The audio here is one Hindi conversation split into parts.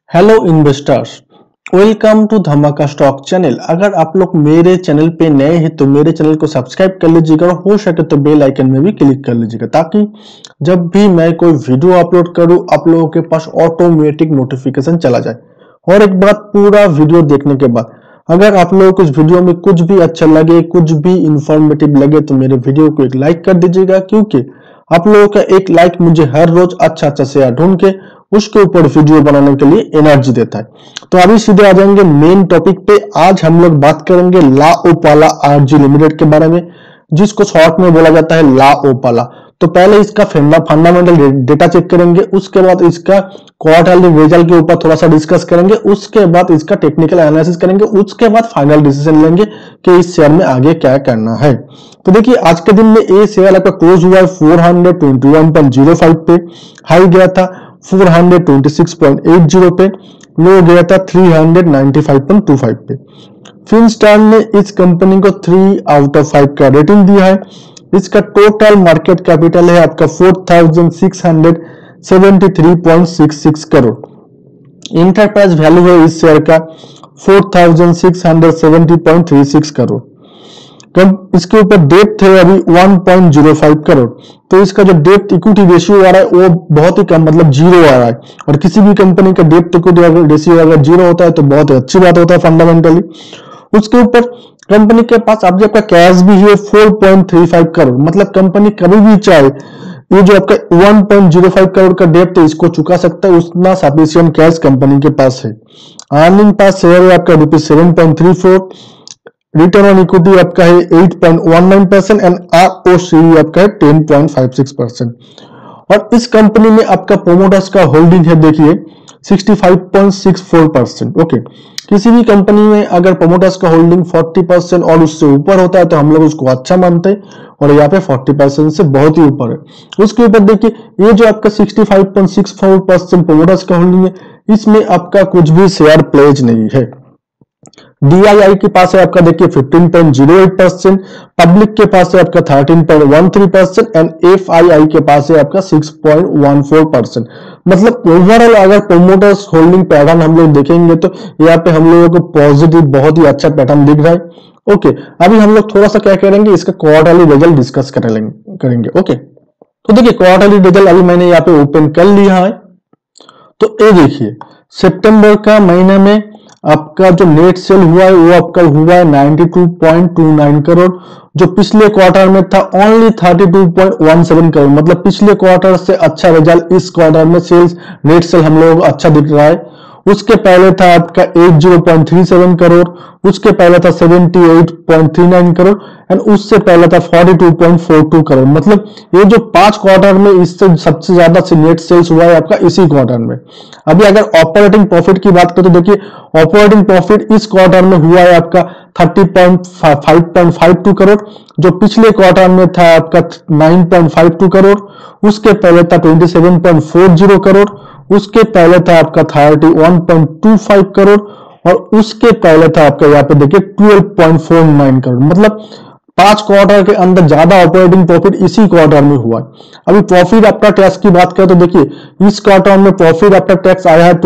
हेलो इन्वेस्टर्स, वेलकम टू धमाका स्टॉक चैनल। अगर आप लोग मेरे चैनल पे नए हैं तो मेरे चैनल को सब्सक्राइब कर लीजिएगा और हो सके तो बेल आइकन में भी क्लिक कर लीजिएगा ताकि जब भी मैं कोई वीडियो अपलोड करूं आप लोगों के पास ऑटोमेटिक नोटिफिकेशन चला जाए। और एक बात, पूरा वीडियो देखने के बाद अगर आप लोगों को इस वीडियो में कुछ भी अच्छा लगे, कुछ भी इंफॉर्मेटिव लगे तो मेरे वीडियो को एक लाइक कर दीजिएगा, क्योंकि आप लोगों का एक लाइक मुझे हर रोज अच्छा शेयर ढूंढ के उसके ऊपर वीडियो बनाने के लिए एनर्जी देता है। तो अभी सीधे आ जाएंगे मेन टॉपिक पे। आज हम लोग बात करेंगे लाओपाला आरजी लिमिटेड के बारे में, जिसको शॉर्ट में बोला जाता है लाओपाला। तो पहले इसका फंडामेंटल डेटा चेक करेंगे, उसके बाद इसका क्वार्टरली रिजल्ट के ऊपर थोड़ा सा डिस्कस करेंगे, उसके बाद इसका टेक्निकल एनालिसिस करेंगे, उसके बाद फाइनल डिसीजन लेंगे कि इस शेयर में आगे क्या करना है। तो देखिए आज के दिन में ये शेयर आपका क्लोज हुआ है 421.05 पे, हाई गया था 426.80 पे, लो गया था 395.25 पे। फिनस्टार ने इस कंपनी को 3 आउट ऑफ 5 का रेटिंग दिया है। इसका टोटल मार्केट कैपिटल है आपका 4673.66 करोड़। इंटरप्राइज वैल्यू है इस शेयर का 4670.36 करोड़। इसके ऊपर डेप्थ है अभी 1.05 करोड़। तो इसका जो डेप्थ इक्विटी रेशियो आ रहा है वो बहुत ही कम, मतलब जीरो आ रहा है। और किसी भी कंपनी का डेप्थ इक्विटी रेशियो अगर जीरो होता है तो बहुत ही अच्छी बात होता है फंडामेंटली। उसके ऊपर कंपनी के पास अभी आपका कैश भी है 4.35 करोड़, मतलब कंपनी कभी भी चाहे ये जो आपका 1.05 करोड़ का डेप्थ है इसको चुका सकता है, उतना सफिशिएंट कैश कंपनी के पास है। अर्निंग पर शेयर है आपका ₹7.34, रिटर्न ऑन इक्विटी आपका है 8.19% एंड आरओसी आपका है 10.56%। और इस कंपनी में आपका प्रोमोटर्स का होल्डिंग है देखिए 65.64%। ओके, किसी भी कंपनी में अगर प्रोमोटर्स का होल्डिंग 40% और उससे ऊपर होता है तो हम लोग उसको अच्छा मानते हैं, और यहाँ पे 40% से बहुत ही ऊपर है। उसके ऊपर देखिए ये जो आपका 65.64% प्रोमोटर्स का होल्डिंग है, इसमें आपका कुछ भी शेयर प्लेज नहीं है। डीआईआई के पास है आपका देखिए 15.08%, पब्लिक के पास है आपका 13.13% एंड एफआईआई के पास है आपका 6.14%। मतलब ओवरऑल अगर प्रोमोटर्स होल्डिंग पैटर्न हम लोग देखेंगे तो यहाँ पे हम लोगों को पॉजिटिव बहुत ही अच्छा पैटर्न दिख रहा है। ओके, अभी हम लोग थोड़ा सा क्या करेंगे, इसका क्वार्टरली रिजल्ट डिस्कस करेंगे। ओके, तो देखिए क्वार्टरली रिजल्ट अभी मैंने यहाँ पे ओपन कर लिया है। तो ये देखिए सितंबर का महीने में आपका जो नेट सेल हुआ है वो आपका हुआ है 92.29 करोड़, जो पिछले क्वार्टर में था ओनली 32.17 करोड़। मतलब पिछले क्वार्टर से अच्छा रिजल्ट इस क्वार्टर में सेल्स नेट सेल हम लोगों को अच्छा दिख रहा है। उसके पहले था आपका 80.37 करोड़, उसके पहले था 78.39 करोड़ एंड उससे पहले था 42.42 करोड़। मतलब ये जो 5 क्वार्टर में इससे सबसे ज्यादा नेट सेल्स हुआ है आपका इसी क्वार्टर में। अभी अगर ऑपरेटिंग प्रॉफिट की बात करें तो देखिए ऑपरेटिंग प्रॉफिट इस क्वार्टर में हुआ है आपका 30.52 करोड़, जो पिछले क्वार्टर में था आपका 9.52 करोड़, उसके पहले था 27.40 करोड़, उसके पहले था आपका 31.25 करोड़ और उसके पहले था आपका यहाँ पे देखिए 12.49 करोड़। मतलब 5 क्वार्टर के अंदर ज्यादा ऑपरेटिंग प्रॉफिट इसी क्वार्टर में हुआ है। अभी प्रॉफिट आफ्टर टैक्स की बात करें तो देखिए इस क्वार्टर में प्रॉफिट आफ्टर टैक्स आया है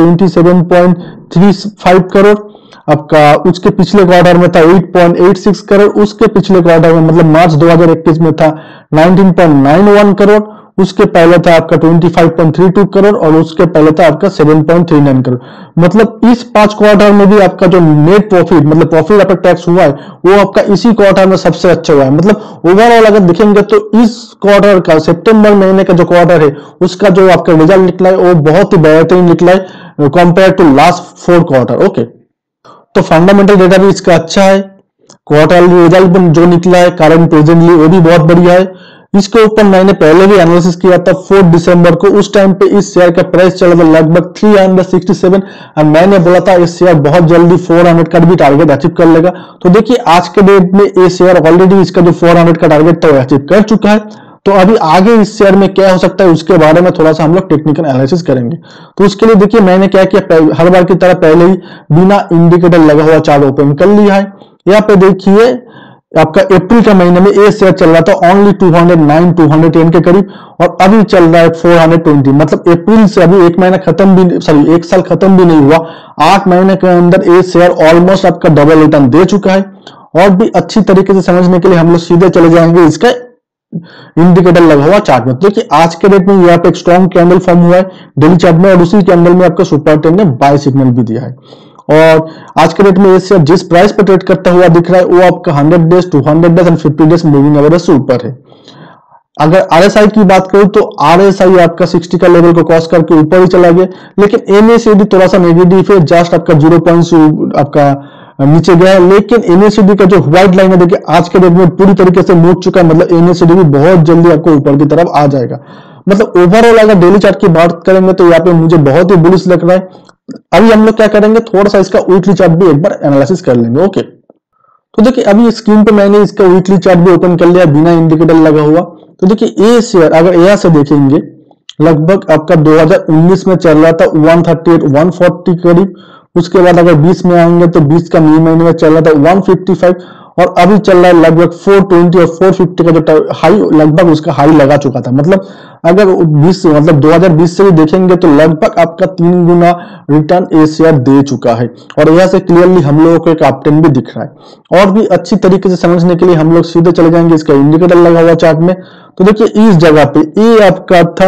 27.35 करोड़ आपका, उसके पिछले क्वार्टर में था 8.86 करोड़, उसके पिछले क्वार्टर में मतलब मार्च 2021 में था 19.91 करोड़, उसके पहले था आपका 25.32 करोड़ और उसके पहले था आपका 7.39 करोड़। मतलब इस 5 क्वार्टर में भी आपका जो नेट प्रॉफिट मतलब प्रॉफिट आफ्टर टैक्स हुआ है वो आपका इसी क्वार्टर में सबसे अच्छा हुआ है। मतलब ओवरऑल अगर देखेंगे तो इस क्वार्टर का सितंबर महीने का जो क्वार्टर है उसका जो आपका रिजल्ट निकला है वो बहुत ही बेहतरीन निकला है compare to last 4 quarter. Okay, तो फंडामेंटल डेटा भी इसका अच्छा है, क्वार्टरली रिजल्ट जो निकला है करंट प्रेजेंटली वो भी बहुत बढ़िया है। इसके ऊपर मैंने पहले भी एनालिसिस किया था 4 दिसंबर को, उस टाइम पे इस शेयर का प्राइस चला था लगभग 367 और मैंने बोला था इस शेयर बहुत जल्दी 400 का भी टारगेट अचीव कर लेगा। तो देखिए आज के डेट में ये शेयर ऑलरेडी इसका जो 400 का टारगेट था वो अचीव कर चुका है। तो अभी आगे इस शेयर में क्या हो सकता है उसके बारे में थोड़ा सा हम लोग टेक्निकल एनालिसिस करेंगे। तो उसके लिए देखिए मैंने क्या किया, हर बार की तरह पहले ही बिना इंडिकेटर लगा हुआ चार्ट ओपन कर लिया है। यहाँ पे देखिए आपका अप्रैल के महीने में ये शेयर चल रहा था ओनली 209 210 के करीब, और अभी चल रहा है 420। मतलब अप्रैल से अभी एक महीना खत्म भी, सॉरी एक साल खत्म भी नहीं हुआ, 8 महीने के अंदर ये शेयर ऑलमोस्ट आपका डबल रिटर्न दे चुका है। और भी अच्छी तरीके से समझने के लिए हम लोग सीधे चले जाएंगे इसका इंडिकेटर लगा हुआ चार्ट में। देखिए आज के डेट में यहाँ पे एक स्ट्रॉन्ग कैंडल फॉर्म हुआ है डेली चार्ट में, और उसी कैंडल में आपका सुपर ट्रेंड ने बाय सिग्नल भी दिया है। और आज के डेट में ये शेयर जिस प्राइस पर ट्रेड करता हुआ दिख रहा है वो आपका 100 days 200 days and 50 days moving average से ऊपर है। अगर आरएसआई की बात करूं तो आरएसआई आपका 60 का लेवल को क्रॉस करके ऊपर ही चला गया, लेकिन एमएसीडी थोड़ा सा नेगेटिव है, जस्ट आपका 0 पॉइंट से आपका नीचे गया है। लेकिन एमएसीडी का जो व्हाइट लाइन है देखिए आज के डेट में पूरी तरीके से मुड़ चुका है, मतलब एमएसीडी भी बहुत जल्दी आपको ऊपर की तरफ आ जाएगा। मतलब ओवरऑल अगर डेली चार्ट की बात करेंगे तो यहाँ पे मुझे बहुत ही बुलिश लग रहा है। अभी हम लोग क्या करेंगे, थोड़ा सा इसका वीकली चार्ट भी एक बार एनालिसिस कर लेंगे। ओके, तो देखिए अभी स्क्रीन पे मैंने इसका वीकली चार्ट भी ओपन कर लिया बिना इंडिकेटर लगा हुआ। तो देखिए ये शेयर अगर यहाँ से देखेंगे लगभग आपका 2019 में चल रहा था 138 140 करीब, उसके बाद अगर 20 में आएंगे तो 20 का मई महीने में चल रहा था 155, और अभी चल रहा है लगभग 420 और 450 का जो हाई लगभग उसका हाई लगा चुका था। मतलब अगर 2020 से भी देखेंगे तो लगभग आपका 3 गुना रिटर्न ए शेयर दे चुका है, और यहां से क्लियरली हम लोगों को एक अपट्रेंड भी दिख रहा है। और भी अच्छी तरीके से समझने के लिए हम लोग सीधे चले जाएंगे इसका इंडिकेटर लगा हुआ चार्ट में। तो देखिए इस जगह पे ये आपका था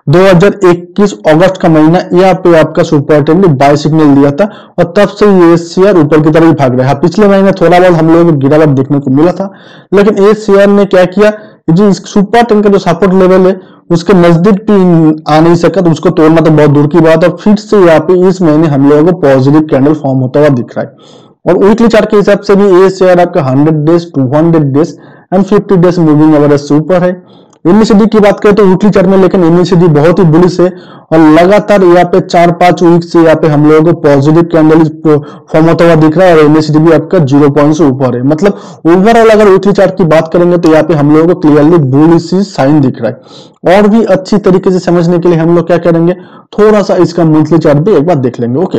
2021 अगस्त का महीना, यहाँ पे आपका सुपर ट्रेंड ने बाय सिग्नल दिया था, और तब से ये शेयर ऊपर की तरफ भाग रहा है। पिछले महीने थोड़ा बहुत हम लोगों को गिरावट देखने को मिला था, लेकिन ये शेयर ने क्या किया, जो सुपर ट्रेंड का जो सपोर्ट लेवल है उसके नजदीक भी आ नहीं सका, तो उसको तोड़ना तो बहुत दूर की बात है। फिर से यहाँ पे इस महीने हम लोगों को पॉजिटिव कैंडल फॉर्म होता हुआ दिख रहा है, और वीकली चार्ट के हिसाब से भी ये शेयर आपका 100 days 200 days and 50 days moving average से ऊपर है। एमएसीडी की बात करें तो वीकली चार्ट में लेकिन एमएसीडी बहुत ही बुलिश है, और लगातार यहाँ पे 4-5 वीक से यहाँ पे हम लोगों को पॉजिटिव कैंडल फॉर्म होता हुआ दिख रहा है, और एमएसीडी भी आपका 0 पॉइंट से ऊपर है। मतलब ओवरऑल अगर वीकली चार्ट की बात करेंगे तो यहाँ पे हम लोगों को क्लियरली बुलिश साइन दिख रहा है। और भी अच्छी तरीके से समझने के लिए हम लोग क्या करेंगे, थोड़ा सा इसका मंथली चार्ट भी एक बार देख लेंगे। ओके,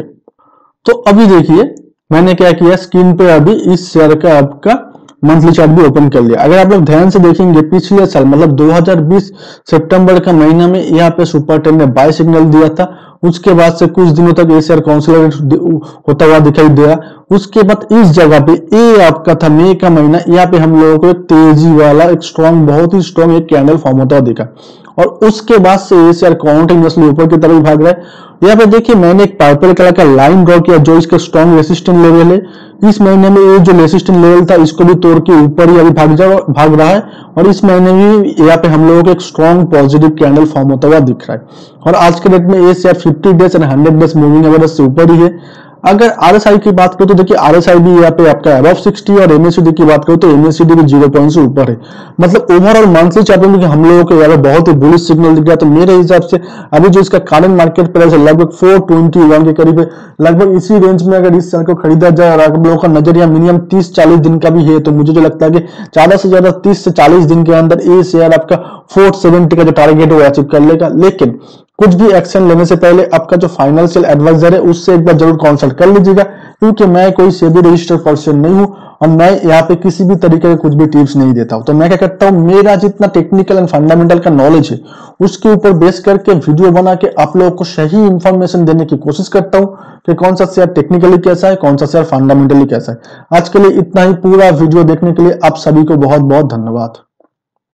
तो अभी देखिए मैंने क्या किया, स्क्रीन पे अभी इस शेयर का आपका मंथली चार्ट भी ओपन कर लिया। अगर आप लोग ध्यान से देखेंगे पिछले साल मतलब 2020 सितंबर का महीना में यहाँ पे सुपर ट्रेंड ने बाय सिग्नल दिया था, उसके बाद से कुछ दिनों तक ये शेयर कंसोलिडेट होता हुआ दिखाई दिया। उसके बाद इस जगह पे ये आपका था मई का महीना, यहाँ पे हम लोगों को एक तेजी वाला एक स्ट्रॉन्ग बहुत ही स्ट्रॉन्ग एक कैंडल फॉर्म होता हुआ दिखा, और उसके बाद से ये शेयर कॉन्टिन्यूअसली ऊपर की तरफ भाग रहा है। यहाँ पे देखिए मैंने एक पर्पल कलर का लाइन ड्रॉ किया जो इसका स्ट्रॉन्ग रेसिस्टेंट लेवल है। इस महीने में ये जो रेसिस्टेंट लेवल था इसको भी तोड़ के ऊपर ही अभी भाग रहा है, और इस महीने में यहाँ पे हम लोगों को एक स्ट्रॉन्ग पॉजिटिव कैंडल फॉर्म होता हुआ दिख रहा है। और आज के डेट में ये share 50 days and 100 days moving average से ऊपर ही है। अगर आरएसआई की बात करो तो देखिए आरएसआई भी यहाँ पे आपका अबव 60, और एमएसीडी की बात करो तो एमएसीडी भी 0 पॉइंट से ऊपर है। मतलब ओवरऑल मंथली चार्ट में हम लोगों को यहाँ पे बहुत ही बुलिश सिग्नल दिख रहा है। तो मेरे हिसाब से अभी जो इसका करंट मार्केट प्राइस है लगभग 421 के करीब है, लगभग इसी रेंज में अगर इस शेयर को खरीदा जाए, और आप लोगों का नजरिया मिनिमम 30-40 दिन का भी है, तो मुझे जो लगता है कि ज्यादा से ज्यादा 30 से 40 दिन के अंदर ये शेयर आपका 470 का जो टारगेट है वो अचीव कर लेगा। लेकिन कुछ भी एक्शन लेने से पहले आपका जो फाइनेंशियल एडवाइजर है उससे एक बार जरूर कंसल्ट कर लीजिएगा, क्योंकि मैं कोई सेबी रजिस्टर्ड पर्सन नहीं हूं, और मैं यहाँ पे किसी भी तरीके के कुछ भी टिप्स नहीं देता हूं। तो मैं क्या करता हूं, मेरा जितना टेक्निकल एंड फंडामेंटल का नॉलेज है उसके ऊपर बेस करके वीडियो बना के आप लोगों को सही इंफॉर्मेशन देने की कोशिश करता हूं कि कौन सा शेयर टेक्निकली कैसा है, कौन सा शेयर फंडामेंटली कैसा है। आज के लिए इतना ही। पूरा वीडियो देखने के लिए आप सभी को बहुत बहुत धन्यवाद।